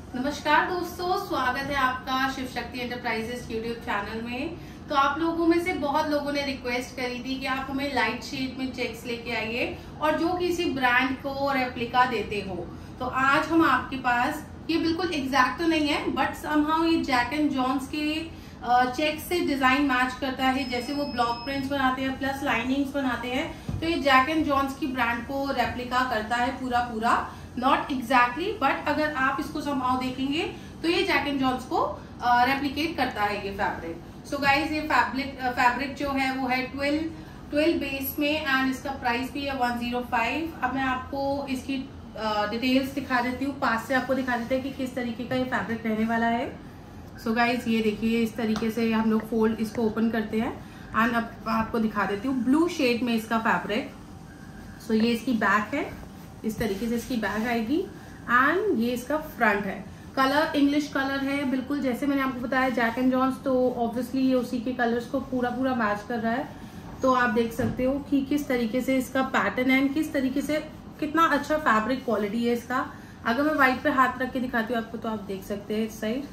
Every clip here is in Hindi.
नमस्कार दोस्तों, स्वागत है आपका Shiv Shakti enterprises YouTube channel में। तो आप लोगों में से बहुत लोगों ने रिक्वेस्ट करी थी कि आप हमें लाइट शेड में चेक्स लेके आइए और जो किसी ब्रांड को रेप्लिका देते हो। तो आज हम आपके पास, ये बिल्कुल एग्जैक्ट तो नहीं है बट समहाउ ये जैक एंड जॉन्स के चेक से डिजाइन मैच करता है। जैसे वो ब्लॉक प्रिंट्स बनाते हैं प्लस लाइनिंग्स बनाते हैं, तो ये जैक एंड जॉन्स की ब्रांड को रेप्लिका करता है पूरा, नॉट एग्जैक्टली बट अगर आप इसको समहाउ देखेंगे तो ये जैक एंड जॉन्स को रेप्लिकेट करता है ये फैब्रिक। सो गाइज ये फैब्रिक जो है वो है 12 बेस में एंड इसका प्राइस भी है 105। अब मैं आपको इसकी डिटेल्स दिखा देती हूँ, पास से आपको दिखा देते हैं कि किस तरीके का ये फैब्रिक रहने वाला है। सो गाइज ये देखिए, इस तरीके से हम लोग फोल्ड इसको ओपन करते हैं एंड अब आपको दिखा देती हूँ ब्लू शेड में इसका फैब्रिक। सो ये इसकी बैक है, इस तरीके से इसकी बैक आएगी एंड ये इसका फ्रंट है। कलर इंग्लिश कलर है, बिल्कुल जैसे मैंने आपको बताया जैक एंड जॉन्स, तो ऑब्वियसली ये उसी के कलर्स को पूरा मैच कर रहा है। तो आप देख सकते हो कि किस तरीके से इसका पैटर्न है, किस तरीके से कितना अच्छा फैब्रिक क्वालिटी है इसका। अगर मैं व्हाइट पे हाथ रख के दिखाती हूँ आपको तो आप देख सकते हैं इस साइड,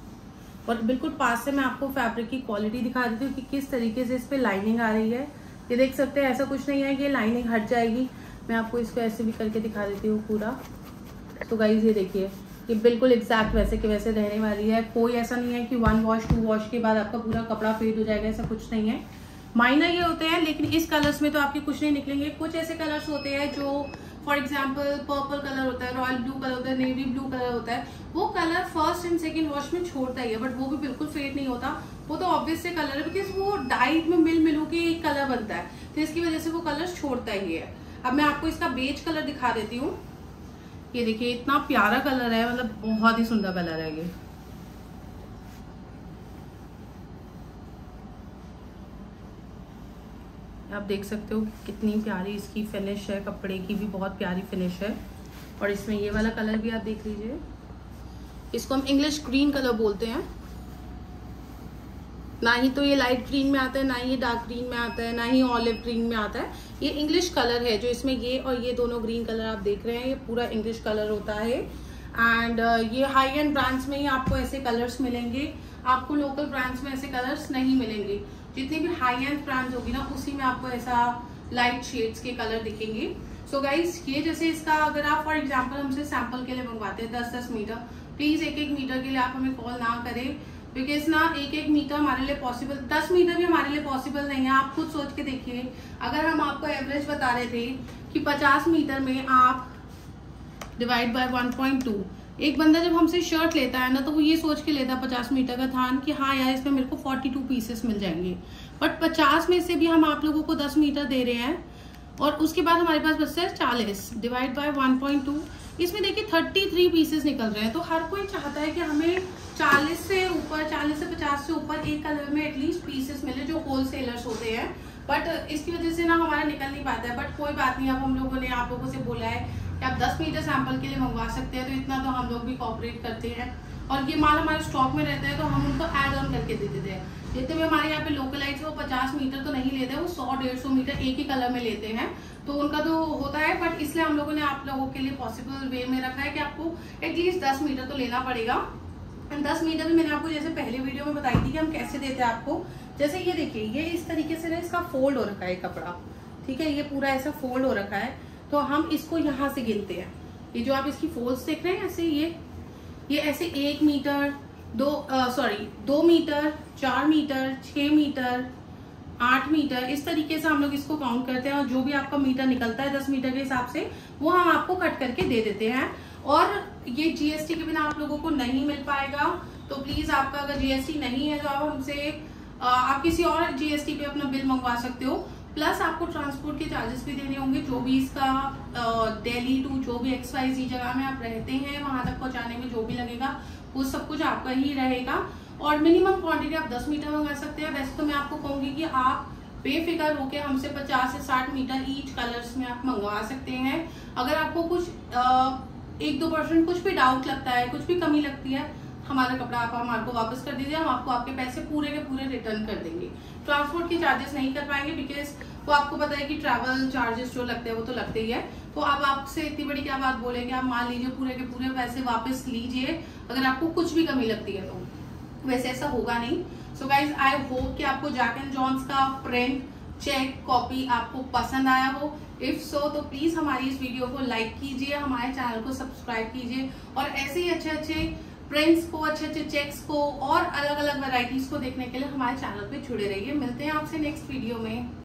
और बिल्कुल पास से मैं आपको फैब्रिक की क्वालिटी दिखा देती हूँ कि किस तरीके से इस पे लाइनिंग आ रही है। ये देख सकते हैं, ऐसा कुछ नहीं है कि लाइनिंग हट जाएगी। मैं आपको इसको ऐसे भी करके दिखा देती हूँ पूरा। तो गाइज ये देखिए, ये बिल्कुल एग्जैक्ट वैसे के वैसे रहने वाली है। कोई ऐसा नहीं है कि 1 वॉश 2 वॉश के बाद आपका पूरा कपड़ा फेड हो जाएगा, ऐसा कुछ नहीं है। माइनर ये होते हैं, लेकिन इस कलर्स में तो आपके कुछ नहीं निकलेंगे। कुछ ऐसे कलर्स होते हैं जो फॉर एग्जाम्पल पर्पल कलर होता है, रॉयल ब्लू कलर होता है, नेवी ब्लू कलर होता है, वो colour first and second wash में छोड़ता ही है बट वो भी बिल्कुल फेड नहीं होता। वो तो ऑब्वियस से कलर है बिकॉज वो डाइट में मिल के एक कलर बनता है, तो इसकी वजह से वो कलर छोड़ता ही है। अब मैं आपको इसका बेज कलर दिखा देती हूँ। ये देखिए, इतना प्यारा कलर है, मतलब बहुत ही सुंदर कलर है ये। आप देख सकते हो कितनी प्यारी इसकी फिनिश है, कपड़े की भी बहुत प्यारी फिनिश है। और इसमें ये वाला कलर भी आप देख लीजिए, इसको हम इंग्लिश ग्रीन कलर बोलते हैं। ना ही तो ये लाइट ग्रीन में आता है, ना ही ये डार्क ग्रीन में आता है, ना ही ऑलिव ग्रीन में आता है। ये इंग्लिश कलर है जो इसमें ये और ये दोनों ग्रीन कलर आप देख रहे हैं, ये पूरा इंग्लिश कलर होता है। एंड ये हाई एंड ब्रांड्स में ही आपको ऐसे कलर्स मिलेंगे, आपको लोकल ब्रांड्स में ऐसे कलर्स नहीं मिलेंगे। जितनी भी हाई एंड ब्रांड्स होगी ना उसी में आपको ऐसा लाइट शेड्स के कलर दिखेंगे। सो गाइज ये जैसे इसका अगर आप फॉर एग्जाम्पल हमसे सैंपल के लिए मंगवाते हैं 10-10 मीटर, प्लीज 1-1 मीटर के लिए आप हमें कॉल ना करें बिकॉज ना 1-1 मीटर हमारे लिए पॉसिबल, 10 मीटर भी हमारे लिए पॉसिबल नहीं है। आप खुद सोच के देखिए, अगर हम आपको एवरेज बता रहे थे कि 50 मीटर में आप डिवाइड बाय 1.2, एक बंदा जब हमसे शर्ट लेता है ना तो वो ये सोच के लेता है 50 मीटर का थान कि हाँ यार इसमें मेरे को 42 पीसेस मिल जाएंगे, बट 50 में से भी हम आप लोगों को 10 मीटर दे रहे हैं और उसके बाद हमारे पास बचता है 40 डिवाइड बाय 1.2। इसमें देखिए 33 पीसेस निकल रहे हैं। तो हर कोई चाहता है कि हमें 40 से 50 से ऊपर एक कलर में एटलीस्ट पीसेस मिले जो होलसेलर्स होते हैं, बट इसकी वजह से ना हमारा निकल नहीं पाता है। बट कोई बात नहीं, अब हम लोगों ने आप लोगों से बोला है कि आप 10 मीटर सैंपल के लिए मंगवा सकते हैं, तो इतना तो हम लोग भी कोऑपरेट करते हैं और ये माल हमारे स्टॉक में रहता है तो हम उनको ऐड ऑन करके दे देते हैं। जितने भी हमारे यहाँ पे लोकलाइट्स वो 50 मीटर तो नहीं लेते हैं, वो 100-150 मीटर एक ही कलर में लेते हैं, तो उनका तो होता है। बट इसलिए हम लोगों ने आप लोगों के लिए पॉसिबल वे में रखा है कि आपको एटलीस्ट 10 मीटर तो लेना पड़ेगा। 10 मीटर भी मैंने आपको जैसे पहले वीडियो में बताई थी कि हम कैसे देते हैं आपको। जैसे ये देखिए, ये इस तरीके से ना इसका फोल्ड हो रखा है कपड़ा, ठीक है, ये पूरा ऐसा फोल्ड हो रखा है। तो हम इसको यहाँ से गिनते हैं, ये जो आप इसकी फोल्ड्स देख रहे हैं ऐसे, ये ऐसे 1 metre 2 metre 4 metre 6 metre 8 metre, इस तरीके से हम लोग इसको काउंट करते हैं और जो भी आपका मीटर निकलता है 10 मीटर के हिसाब से वो हम आपको कट करके दे देते हैं। और ये जीएसटी के बिना आप लोगों को नहीं मिल पाएगा, तो प्लीज आपका अगर जीएसटी नहीं है तो आप हमसे आप किसी और जीएसटी पे अपना बिल मंगवा सकते हो। प्लस आपको ट्रांसपोर्ट के चार्जेस भी देने होंगे, जो भी इसका दिल्ली टू जो भी XYZ जगह में आप रहते हैं वहां तक पहुंचाने में जो भी लगेगा वो सब कुछ आपका ही रहेगा। और मिनिमम क्वांटिटी आप 10 मीटर मंगा सकते हैं। वैसे तो मैं आपको कहूंगी कि आप बेफिक्र होकर हमसे 50 से 60 मीटर ईच कलर्स में आप मंगवा सकते हैं। अगर आपको कुछ 1-2% कुछ भी डाउट लगता है, कुछ भी कमी लगती है, हमारा कपड़ा आप हमारे को वापस कर दीजिए, हम आपको आपके पैसे पूरे के पूरे रिटर्न कर देंगे। ट्रांसपोर्ट के चार्जेस नहीं कर पाएंगे बिकॉज वो आपको पता है कि ट्रैवल चार्जेस जो लगते हैं वो तो लगते ही है। तो अब आपसे इतनी बड़ी क्या बात बोलेंगे, आप मान लीजिए पूरे के पूरे पैसे वापस लीजिए अगर आपको कुछ भी कमी लगती है तो। वैसे ऐसा होगा नहीं। सो गाइज आई होप कि आपको जैक एंड जॉन्स का प्रिंट चेक कॉपी आपको पसंद आया हो। इफ सो तो प्लीज हमारी इस वीडियो को लाइक कीजिए, हमारे चैनल को सब्सक्राइब कीजिए और ऐसे ही अच्छे अच्छे प्रिंट्स को, अच्छे अच्छे चेक्स को और अलग अलग वैरायटीज को देखने के लिए हमारे चैनल पे जुड़े रहिए। मिलते हैं आपसे नेक्स्ट वीडियो में।